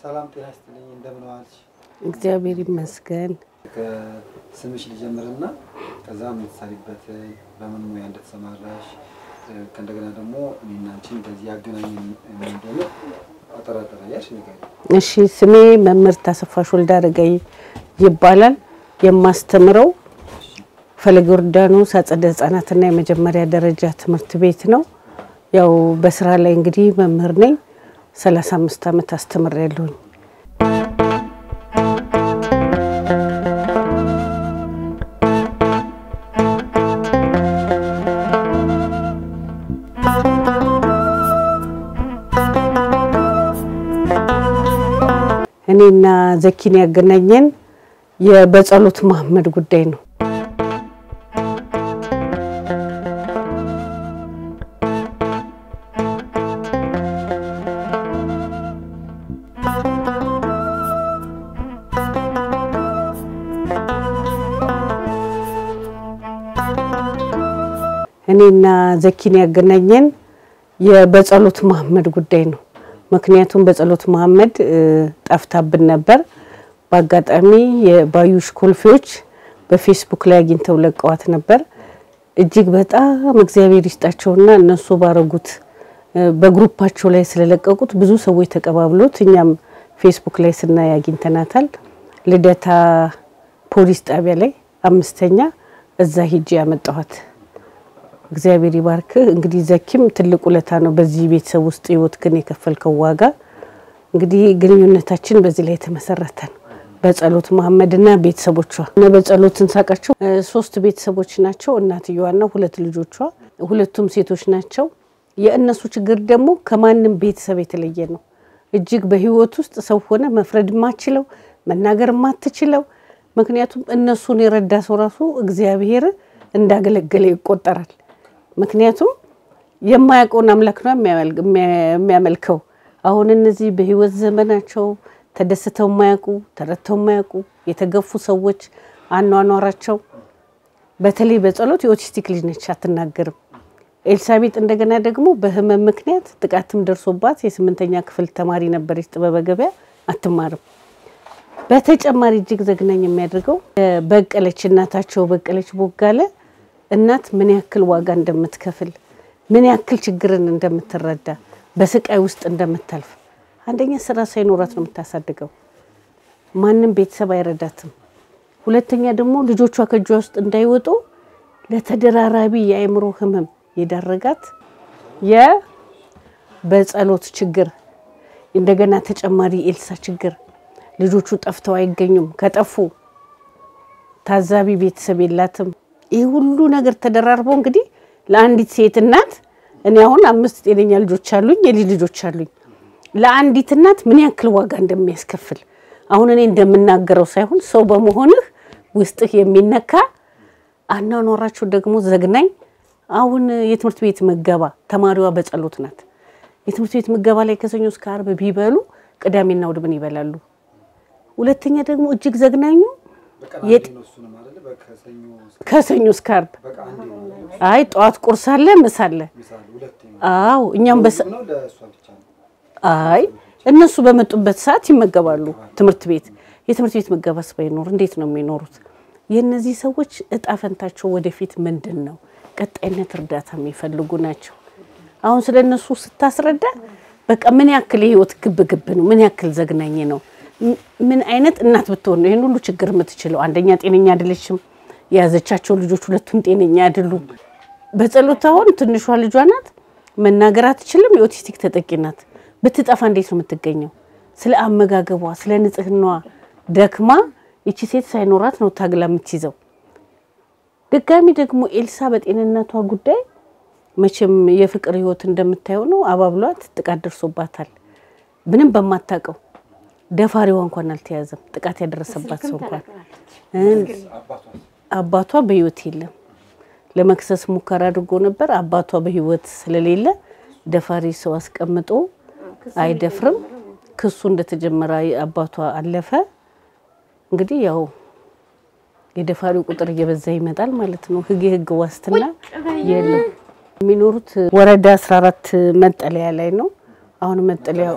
ሰላም ጤና ይስጥልኝ እንደምን ዋልሽ? እግዚአብሔር ይመስገን። ከስምሽ ልጀምርና ከዛም ተሳሪበት በምን ሙያ እንደተሰማራሽ ከእንደገና ደግሞ እኔና አንቺን በዚህ ያገናኘን እንደሆነ አጠራጠራያሽ ነገር። እሺ ስሜ መምህርት አሰፋሽ ወልደ አረጋይ ይባላል። የማስተምረው ፈለገ ዮርዳኖስ አጸደ ህጻናትና የመጀመሪያ ደረጃ ትምህርት ቤት ነው። ያው በስራ ላይ እንግዲህ መምህር ነኝ። 35 አመት አስተምሬያለሁ። እኔና ዘኪን ያገናኘን የበጸሎት መሐመድ ጉዳይ ነው። እኔና ዘኪን ያገናኘን የበጸሎት መሐመድ ጉዳይ ነው። ምክንያቱም በጸሎት መሐመድ ጠፍታብን ነበር። በአጋጣሚ የባዩሽ ኮልፌዎች በፌስቡክ ላይ አግኝተው ለቀዋት ነበር። እጅግ በጣም እግዚአብሔር ይስጣቸውና እነሱ ባረጉት በግሩፓቸው ላይ ስለለቀቁት ብዙ ሰዎች ተቀባብሎት እኛም ፌስቡክ ላይ ስናይ አግኝተናታል። ልደታ ፖሊስ ጣቢያ ላይ 5ኛ እዛ ሂጂ ያመጣኋት። እግዚአብሔር ይባርክ። እንግዲህ ዘኪም ትልቅ ውለታ ነው በዚህ ቤተሰብ ውስጥ ህይወት ግን የከፈልከው ዋጋ። እንግዲህ ግንኙነታችን በዚህ ላይ ተመሰረተ ነው። በጸሎት መሐመድና ቤተሰቦቿ እና በጸሎትን ሳቃቸው 3 ቤተሰቦች ናቸው። እናትየዋና 2 ልጆቿ ሁለቱም ሴቶች ናቸው። የእነሱ ችግር ደግሞ ከማንም ቤተሰብ የተለየ ነው። እጅግ በህይወት ውስጥ ሰው ሆነ መፍረድ ማችለው መናገር ማትችለው ምክንያቱም እነሱን የረዳ ሰው ራሱ እግዚአብሔር እንዳገለገለ ይቆጠራል። ምክንያቱም የማያውቀውን አምላክ ነው የሚያመልከው። አሁን እነዚህ በህይወት ዘመናቸው ተደስተው ማያውቁ ተረተው ማያውቁ የተገፉ ሰዎች አኗኗራቸው በተለይ በጸሎት የኦቲስቲክ ልጅ ነች አትናገርም። ኤልሳቤጥ እንደገና ደግሞ በህመም ምክንያት ጥቃትም ደርሶባት የ8ኛ ክፍል ተማሪ ነበረች። ጥበበ ገበያ አትማርም። በተጨማሪ እጅግ ዘግናኝ የሚያደርገው በቀለች እናታቸው በቀለች ቦጋለ እናት ምን ያክል ዋጋ እንደምትከፍል ምን ያክል ችግርን እንደምትረዳ በስቃይ ውስጥ እንደምታልፍ አንደኛ ስራ ሳይኖራት ነው የምታሳድገው። ማንንም ቤተሰብ አይረዳትም። ሁለተኛ ደግሞ ልጆቿ ከጇ ውስጥ እንዳይወጡ ለተደራራቢ የአእምሮ ህመም የዳረጋት በጸሎት ችግር እንደገና ተጨማሪ ኤልሳ ችግር ልጆቹ ጠፍተው አይገኙም። ከጠፉ ታዛቢ ቤተሰብ የላትም። ይሄ ሁሉ ነገር ተደራርቦ እንግዲህ ለአንዲት ሴት እናት እኔ አሁን 5 ጤነኛ ልጆች አሉኝ የልጅ ልጆች አሉኝ። ለአንዲት እናት ምን ያክል ዋጋ እንደሚያስከፍል አሁን እኔ እንደምናገረው ሳይሆን ሰው በመሆንህ ውስጥህ የሚነካ አናኖራቸው ደግሞ ዘግናኝ። አሁን የትምህርት ቤት መገባ ተማሪዋ በጸሎት ናት። የትምህርት ቤት መገባ ላይ ከሰኞ እስከ ዓርብ ቢበሉ ቅዳሜና እሁድ ምን ይበላሉ? ሁለተኛ ደግሞ እጅግ ዘግናኙ ከሰኞ እስከ ዓርብ አይ ጧት ቁርስ አለ ምሳ አለ። አዎ እኛም አይ እነሱ በመጡበት ሰዓት ይመገባሉ። ትምህርት ቤት የትምህርት ቤት መገባስ ባይኖር እንዴት ነው የሚኖሩት? የነዚህ ሰዎች እጣ ፈንታቸው ወደፊት ምንድነው? ቀጣይነት እርዳታ የሚፈልጉ ናቸው። አሁን ስለነሱ ስታስረዳ በቃ ምን ያክል ህይወት ግብግብ ነው ምን ያክል ዘግናኝ ነው። ምን አይነት እናት ብትሆን ነው ይሄን ሁሉ ችግር የምትችለው? አንደኛ ጤነኛ አይደለችም። ያዘቻቸው ልጆች ሁለቱም ጤነኛ አይደሉም። በጸሎት አሁን ትንሿ ልጇ ናት መናገር አትችልም። የኦቲስቲክ ተጠቂ ናት። ብትጠፋ እንዴት ነው የምትገኘው? ስለ አመጋገቧ ስለ ንጽህናዋ ደክማ እቺ ሴት ሳይኖራት ነው ታግላ የምትይዘው። ድጋሚ ደግሞ ኤልሳ በጤንነቷ ጉዳይ መቼም የፍቅር ህይወት እንደምታየው ነው። አባብሏት ጥቃት ደርሶባታል። ምንም በማታቀው ደፋሪዋ እንኳን አልተያዘም። ጥቃት ያደረሰባት ሰው እንኳን አባቷ በህይወት የለም። ለመክሰስ ሙከራ አድርጎ ነበር። አባቷ በህይወት ስለሌለ ደፋሪ ሰው አስቀምጦ አይደፍርም። ክሱ እንደተጀመረ አባቷ አለፈ። እንግዲህ ያው የደፋሪው ቁጥር እየበዛ ይመጣል ማለት ነው። ህግ ዋስትና የለም። የሚኖሩት ወረዳ 14 መጠለያ ላይ ነው። አሁን መጠለያው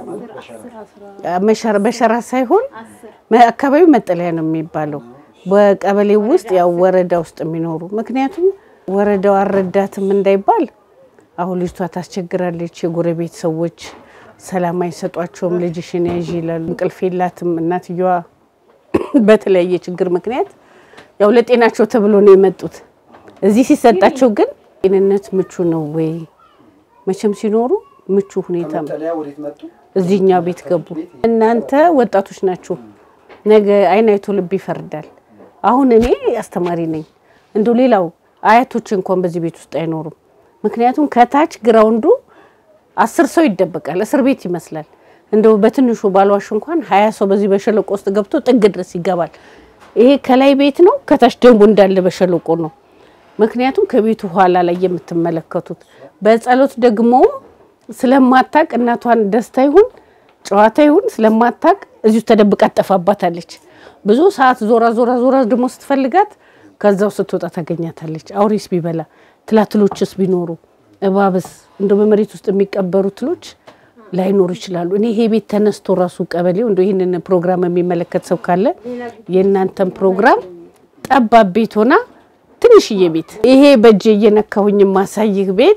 በሸራ ሳይሆን አካባቢው መጠለያ ነው የሚባለው በቀበሌው ውስጥ ያው ወረዳ ውስጥ የሚኖሩ ምክንያቱም ወረዳው አረዳትም እንዳይባል አሁን ልጅቷ ታስቸግራለች የጎረቤት ሰዎች ሰላም አይሰጧቸውም ልጅሽን ያዢ ይላሉ እንቅልፍ የላትም እናትየዋ በተለያየ ችግር ምክንያት ያው ለጤናቸው ተብሎ ነው የመጡት እዚህ ሲሰጣቸው ግን ጤንነት ምቹ ነው ወይ መቼም ሲኖሩ ምቹ ሁኔታ እዚህኛው ቤት ገቡ እናንተ ወጣቶች ናችሁ ነገ አይናይቶ ልብ ይፈርዳል አሁን እኔ አስተማሪ ነኝ እንደው ሌላው አያቶች እንኳን በዚህ ቤት ውስጥ አይኖሩም ምክንያቱም ከታች ግራውንዱ 10 ሰው ይደበቃል እስር ቤት ይመስላል እንደው በትንሹ ባልዋሽ እንኳን 20 ሰው በዚህ በሸለቆ ውስጥ ገብቶ ጥግ ድረስ ይገባል ይሄ ከላይ ቤት ነው ከታች ደግሞ እንዳለ በሸለቆ ነው ምክንያቱም ከቤቱ ኋላ ላይ የምትመለከቱት በጸሎት ደግሞ ስለማታቅ እናቷን ደስታ ይሁን ጨዋታ ይሁን ስለማታቅ እዚሁ ተደብቃ ተጠፋባታለች ብዙ ሰዓት ዞራ ደግሞ ስትፈልጋት ከዛው ስትወጣ ታገኛታለች አውሪስ ቢበላ ትላትሎችስ ቢኖሩ እባብስ እንደው በመሬት ውስጥ የሚቀበሩ ትሎች ላይኖር ይችላሉ እኔ ይሄ ቤት ተነስቶ ራሱ ቀበሌው እንደው ይሄንን ፕሮግራም የሚመለከት ሰው ካለ የእናንተን ፕሮግራም ጠባብ ቤት ሆና ትንሽዬ ቤት ይሄ በእጄ እየነካሁኝ ማሳይህ ቤት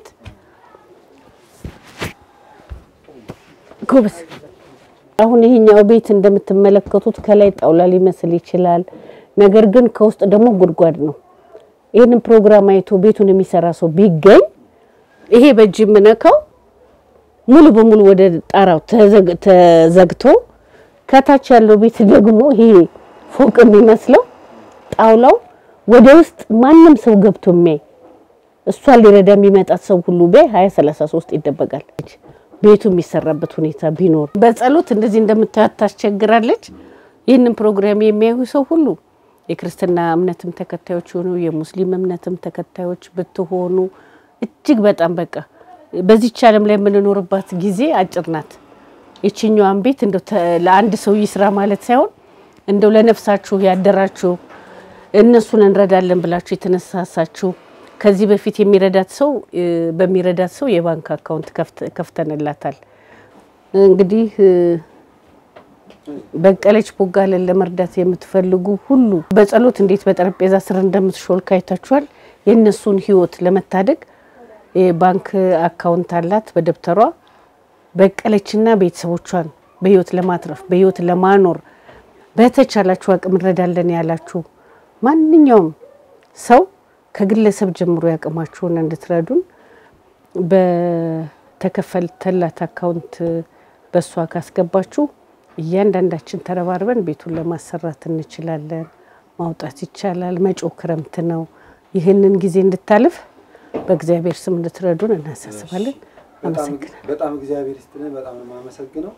ጎበስ አሁን ይሄኛው ቤት እንደምትመለከቱት ከላይ ጣውላ ሊመስል ይችላል ነገር ግን ከውስጥ ደግሞ ጉድጓድ ነው ይሄንን ፕሮግራም አይቶ ቤቱን የሚሰራ ሰው ቢገኝ ይሄ በእጅ ምነካው ሙሉ በሙሉ ወደ ጣራው ተዘግቶ ከታች ያለው ቤት ደግሞ ይሄ ፎቅ የሚመስለው ጣውላው ወደ ውስጥ ማንንም ሰው ገብቶ የሚያይ እሷ ሊረዳ የሚመጣት ሰው ሁሉ በ2033 ይደበቃል ቤቱ የሚሰራበት ሁኔታ ቢኖር በጸሎት እንደዚህ እንደምታስቸግራለች ይሄንን ፕሮግራም የሚያዩ ሰው ሁሉ የክርስቲና እምነትም ተከታዮች ሆኑ የሙስሊም እምነትም ተከታዮች ብትሆኑ እጅግ በጣም በቃ በዚህ ቻለም ላይ የምንኖርባት ጊዜ አጭር ናት እቺኛዋን ቤት እንደው ለአንድ ሰው ይስራ ማለት ሳይሆን እንደው ለነፍሳችሁ ያደራችሁ እነሱን እንረዳለን ብላችሁ የተነሳሳችሁ ከዚህ በፊት የሚረዳት ሰው በሚረዳት ሰው የባንክ አካውንት ከፍተንላታል እንግዲህ በቀለች ቦጋለን ለመርዳት የምትፈልጉ ሁሉ በጸሎት እንዴት በጠረጴዛ ስር እንደምትሾልካ አይታችኋል የነሱን ህይወት ለመታደግ የባንክ አካውንት አላት በደብተሯ በቀለችና ቤተሰቦቿን በህይወት ለማትረፍ በህይወት ለማኖር በተቻላችሁ አቅም እንረዳለን ያላችሁ ማንኛውም ሰው ከግለሰብ ጀምሮ ያቀማችሁን እንድትረዱን በተከፈለላት አካውንት በሷ ካስገባችሁ እያንዳንዳችን ተረባርበን ቤቱን ለማሰራት እንችላለን ማውጣት ይቻላል መጮ ክረምት ነው ይሄንን ጊዜ እንድታልፍ በእግዚአብሔር ስም እንድትረዱን እናሳስባለን አመሰግናለሁ በጣም እግዚአብሔር ይስጥልን በጣም ማመሰግነው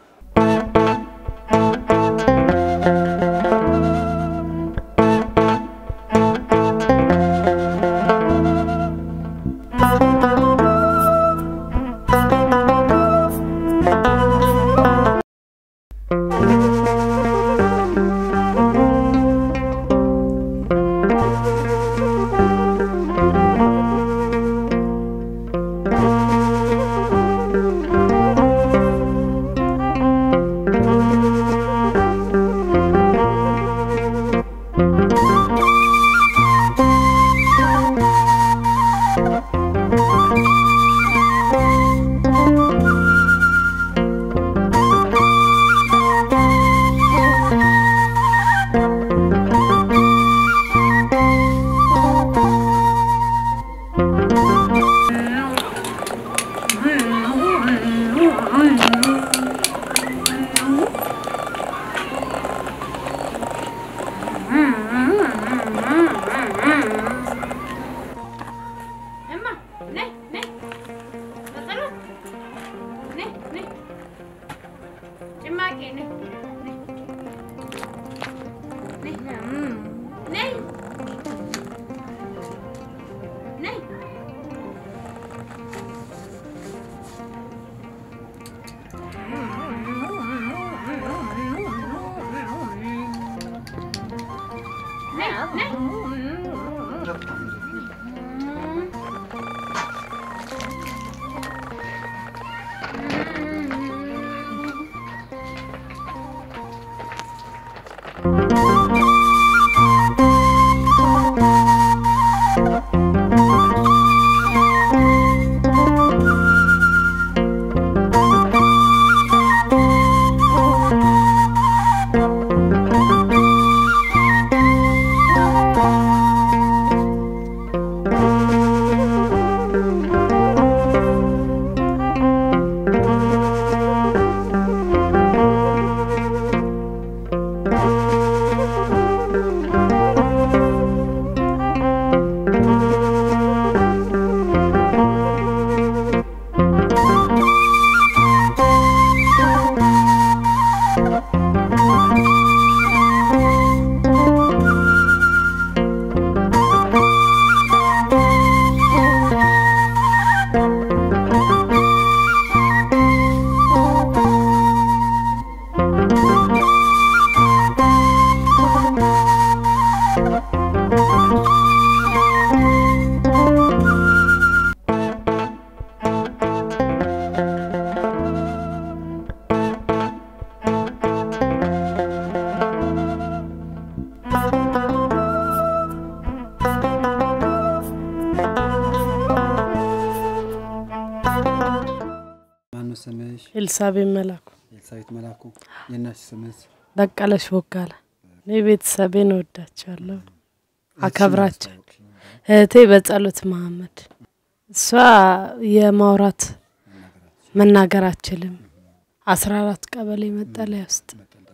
ኤልሳቤጥ መላኩ ኤልሳቤጥ መላኩ የናሽ ስምስ በቀለሽ ወጋለ ቤተሰቤን ወዳቻለሁ አከብራቸው እህቴ በጸሎት መሐመድ እሷ የማውራት መናገር አችልም 14 ቀበሌ መጠለያ ውስጥ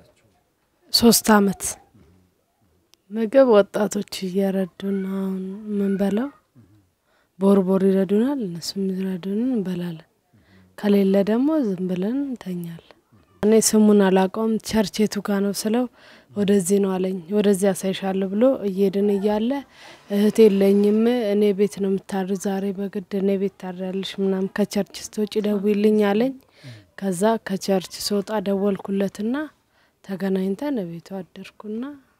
3 አመት ምግብ ወጣቶች እየረዱና ምን በለው ቦርቦር ይረዱናል እነሱም ይረዱን እንበላለን ከሌለ ደግሞ ዝም ብለን እንተኛለን እኔ ስሙን አላቀውም ቸርቼቱ ጋር ነው ስለው ወደዚህ ነው አለኝ ወደዚህ አሳይሻለሁ ብሎ እየድን ይያለ እህቴ ለኝም እኔ ቤት ነው ምታር ዛሬ በግድ እኔ ቤት ታራልሽ ምናም ከቸርች ስትወጪ ደውይልኝ አለኝ ከዛ ከቸርች ሶጣ ደወልኩለትና ተገናኝተን ቤቱ አደርኩና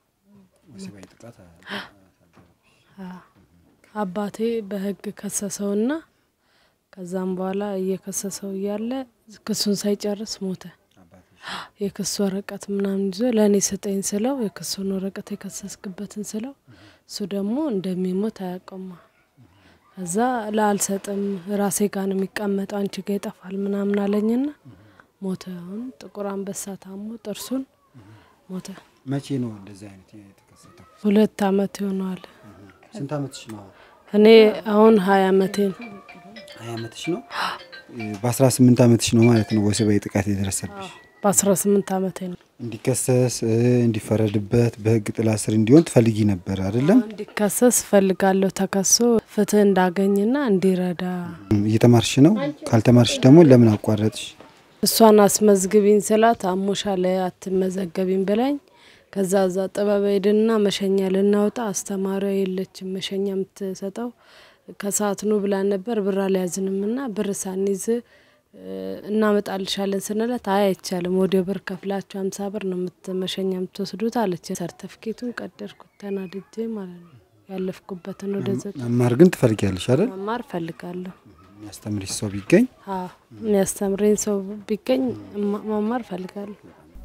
አባቴ በህግ ከሰሰውና ከዛም በኋላ እየከሰሰው ያለ ክሱን ሳይጨርስ ሞተ የክሱ ወረቀት ምናምን ይዞ ለኔ ሰጠኝ ስለው የክሱን ወረቀት የከሰስክበትን ስለው እሱ ደግሞ እንደሚሞት አያቀማ ከዛ ላልሰጥም ራሴ ጋር ነው የሚቀመጠው አንቺ ጋር ይጠፋል ምናምን አለኝና ሞተ አሁን ጥቁር አንበሳ ታሞ ጥርሱን ሞተ መቼ ነው እንደዚህ አይነት የተከሰተው 2 አመት ይሆናል ስንት አመትሽ ነው እኔ አሁን 20 አመቴ 20 አመትሽ ነው በ18 አመትሽ ነው ማለት ነው ወሲባዊ ጥቃት የደረሰብሽ በ18 አመቴ ነው እንዲከሰስ እንዲፈረድበት በህግ ጥላ ስር እንዲሆን ትፈልጊ ነበር አይደለም እንዲከሰስ ፈልጋለሁ ተከሶ ፍትህ እንዳገኝና እንዲረዳ እየተማርሽ ነው ካልተማርሽ ደግሞ ለምን አቋረጥሽ እሷን አስመዝግቢን ስላት አሞሻለ አትመዘገቢን ብላኝ ከዛዛ ጥበበይድና መሸኛ ለናውጣ አስተማሪው የለችም መሸኛ ምትሰጠው ከሰዓት ነው ብላ ነበር ብራ ሊያዝንምና ብር ሳንይዝ እናመጣልሻለን ስንላት አይቻልም ወደ ብር ከፍላችሁ 50 ብር ነው መሸኛ ምትወስዱት አለች ሰርቲፊኬቱን ቀደርኩት ተናድጄ ማለት ነው ያለፍኩበትን ወደ ዘጥ መማር ግን ትፈልጊያለሽ አይደል መማር ፈልጋለሁ የሚያስተምርሽ ሰው ቢገኝ የሚያስተምረኝ ሰው ቢገኝ መማር ፈልጋለሁ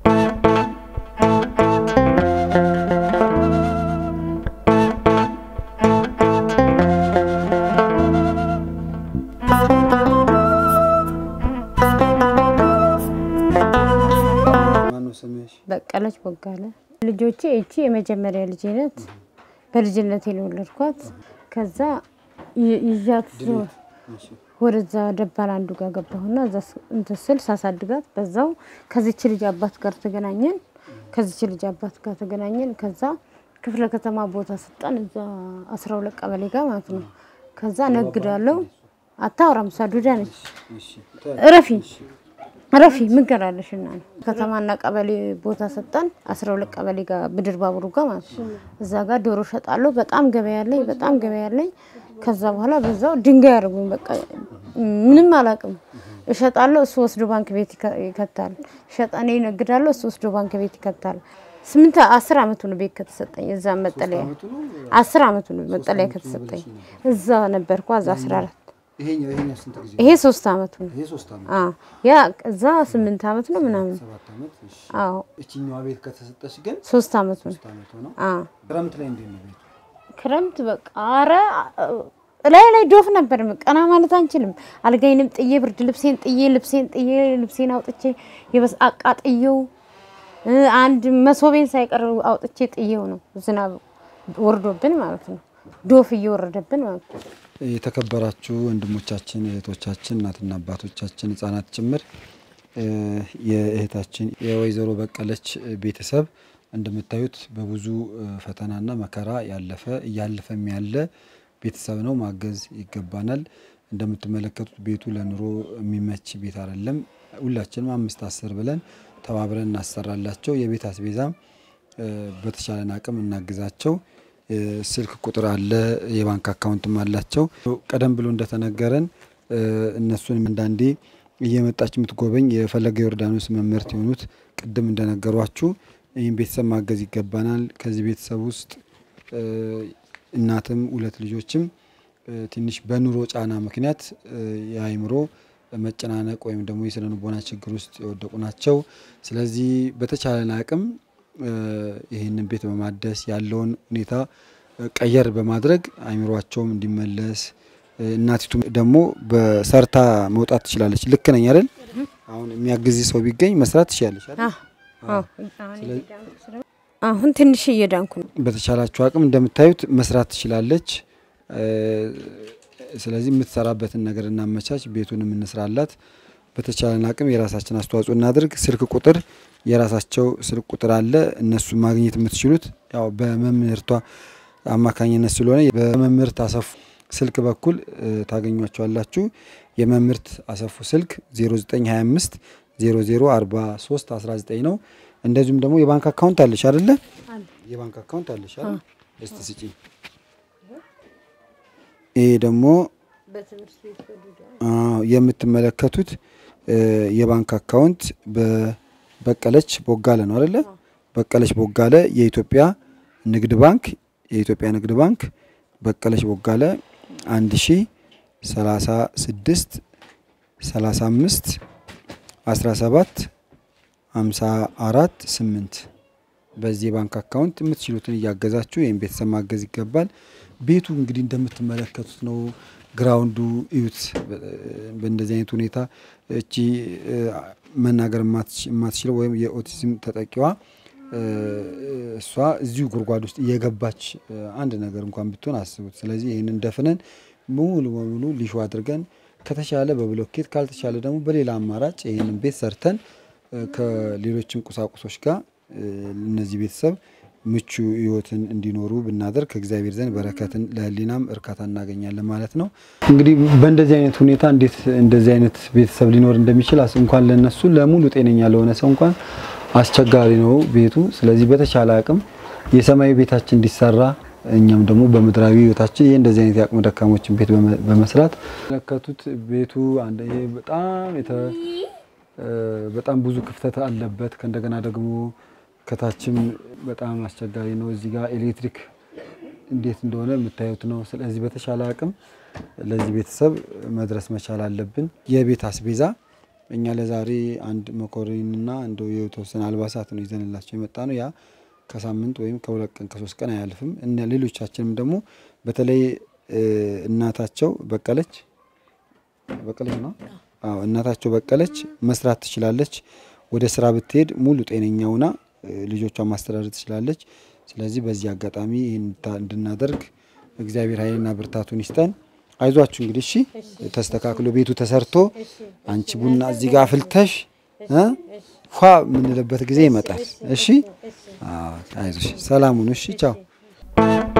በቀለች ወጋለ ልጆቼ እቺ የመጀመሪያ ልጅ ናት በልጅነቴ ነው ወለድኳት ከዛ ይያት ወደዛ ደባል አንዱ ጋር ገባሁና እዛ እንተስል ሳሳድጋት በዛው ከዚች ልጅ አባት ጋር ተገናኘን ከዚች ልጅ አባት ጋር ተገናኘን ከዛ ክፍለ ከተማ ቦታ ሰጣን እዛ 12 ቀበሌ ጋር ማለት ነው ከዛ ነግዳለው አታውራም ሳዱዳ ነች ረፊ ምን ገራለሽና ከተማና ቀበሌ ቦታ ሰጣን 12 ቀበሌ ጋር ብድር ባቡሩ ጋር ማለት እዛ ጋር ዶሮ ሸጣለሁ በጣም ገበያ ያለኝ ከዛ በኋላ በዛው ድንጋይ ያርጉኝ በቃ ምንም አላቅም እሸጣለሁ እሱ ወስዶ ባንክ ቤት ይከታል ሸጣኔ ነግዳለሁ እሱ ወስዶ ባንክ ቤት ይከታል 10 አመት ነው ቤት ከተሰጠኝ እዛ መጠለያ 10 አመት ነው መጠለያ ከተሰጠኝ እዛ ነበርኩ አዛ 14 ይሄኛው ስንት ጊዜ ይሄ 3 አመቱ ነው ይሄ 3 አመት ያ እዛ 8 አመት ነው ምናምን 7 አመት እሺ እቺኛዋ ቤት ከተሰጠሽ ግን 3 አመት ነው ክረምት ላይ እንዴት ነው ቤቱ ክረምት በቃ አረ ላይ ዶፍ ነበር ቀና ማለት አንችልም አልጋይንም ጥዬ ብርድ ልብሴን አውጥቼ የበስ አቃጥየው አንድ መሶቤን ሳይቀር አውጥቼ ጥዬው ነው ዝናብ ወርዶብን ማለት ነው ዶፍ እየወረደብን ማለት ነው የተከበራችሁ ወንድሞቻችን እህቶቻችን እናትና አባቶቻችን ህፃናት ጭምር የእህታችን የወይዘሮ በቀለች ቤተሰብ እንደምታዩት በብዙ ፈተናና መከራ ያለፈም ያለ ቤተሰብ ነው ማገዝ ይገባናል እንደምትመለከቱት ቤቱ ለኑሮ የሚመች ቤት አይደለም ሁላችንም 5-10 ብለን ተባብረን እናሰራላቸው የቤት አስቤዛ በተቻለና አቅም እናግዛቸው ስልክ ቁጥር አለ የባንክ አካውንትም አላቸው ቀደም ብሎ እንደተነገረን እነሱንም እንዳንዴ እየመጣች የምትጎበኝ የፈለገ ዮርዳኖስ መምህርት የሆኑት ቅድም እንደነገሯችሁ ይሄን ቤተሰብ ማገዝ ይገባናል ከዚህ ቤተሰብ ውስጥ እናትም ሁለት ልጆችም ትንሽ በኑሮ ጫና ምክንያት ያይምሮ መጨናነቅ ወይም ደግሞ የስነልቦና ችግር ውስጥ የወደቁ ናቸው ስለዚህ በተቻለና አቅም ይሄንን ቤት በማደስ ያለውን ሁኔታ ቀየር በማድረግ አይምሮአቸውም እንዲመለስ እናቲቱ ደግሞ በሰርታ መውጣት ትችላለች ልክ ነኝ አይደል አሁን የሚያግዝ ሰው ቢገኝ መስራት ትችላለች አይደል አሁን ትንሽ እየዳንኩ ነው በተቻላችሁ አቅም እንደምታዩት መስራት ትችላለች ስለዚህ የምትሰራበትን ነገር እናመቻች ቤቱንም እንስራላት በተቻለና አቅም የራሳችን አስተዋጽኦ እናድርግ ስልክ ቁጥር የራሳቸው ስልክ ቁጥር አለ እነሱ ማግኘት የምትችሉት ያው በመምህርቷ አማካኝነት ስለሆነ በመምህርት አሰፉ ስልክ በኩል ታገኙዋቸዋላችሁ የመምህርት አሰፉ ስልክ 0925 004319 ነው እንደዚሁም ደግሞ የባንክ አካውንት አለሽ አይደለ የባንክ አካውንት አለሽ አይደል እስቲ ስጪ ይሄ ደግሞ በትምህርት ቤት የምትመለከቱት የባንክ አካውንት በበቀለች ቦጋለ ነው አይደለ በቀለች ቦጋለ የኢትዮጵያ ንግድ ባንክ በቀለች ቦጋለ 1036 35 17 54 8 በዚህ ባንክ አካውንት የምትችሉትን ያገዛችሁ ይሄን ቤተሰብ ማገዝ ይገባል ቤቱ እንግዲህ እንደምትመለከቱት ነው ግራውንዱ እዩት በእንደዚህ አይነት ሁኔታ እቺ መናገር ማትችለው ወይም የኦቲዝም ተጠቂዋ እሷ እዚሁ ጉርጓድ ውስጥ እየገባች አንድ ነገር እንኳን ብትሆን አስቡት ስለዚህ ይሄንን ደፍነን ሙሉ ሊሾ አድርገን ከተሻለ በብሎኬት ካልተሻለ ደግሞ በሌላ አማራጭ ይሄንን ቤት ሰርተን ከሌሎችም ቁሳቁሶች ጋር እነዚህ ቤተሰብ ምቹ ህይወትን እንዲኖሩ ብናደርግ ከእግዚአብሔር ዘንድ በረከትን ለህሊናም እርካታ እናገኛለን ማለት ነው እንግዲህ በእንደዚህ አይነት ሁኔታ እንዴት እንደዚህ አይነት ቤተሰብ ሊኖር እንደሚችል እንኳን ለነሱ ለሙሉ ጤነኛ ለሆነ ሰው እንኳን አስቸጋሪ ነው ቤቱ ስለዚህ በተቻለ አቅም የሰማይ ቤታችን እንዲሰራ እኛም ደግሞ በመድራዊ ህይወታችን እንደዚህ አይነት ያቅም ደካሞችን ቤት በመስራት ለከቱት ቤቱ አንደዬ በጣም ብዙ ክፍተት አለበት ከእንደገና ደግሞ ከታችም በጣም አስቸጋሪ ነው እዚህ ጋር ኤሌክትሪክ እንዴት እንደሆነ የምታዩት ነው ስለዚህ በተሻለ አቅም ለዚህ ቤተሰብ መድረስ መቻል አለብን የቤት አስቤዛ እኛ ለዛሬ አንድ መኮረኒና እንደው የተወሰነ አልባሳት ነው ይዘንላቸው የመጣ ነው ያ ከሳምንት ወይም ከሁለት ቀን ከ3 ቀን አያልፍም እና ሌሎቻችንም ደግሞ በተለይ እናታቸው በቀለች ነው እናታቸው በቀለች መስራት ትችላለች ወደ ስራ ብትሄድ ሙሉ ጤነኛውና ልጆቿን ማስተዳደር ትችላለች ስለዚህ በዚህ አጋጣሚ እንድናደርግ እግዚአብሔር ኃይልና ብርታቱን ይስጠን አይዟችሁ እንግዲህ እሺ ተስተካክሎ ቤቱ ተሰርቶ አንቺ ቡና እዚህ ጋር ፍልተሽ ፏ ምንለበት ጊዜ ይመጣል እሺ አይዞሽ ሰላሙን እሺ ቻው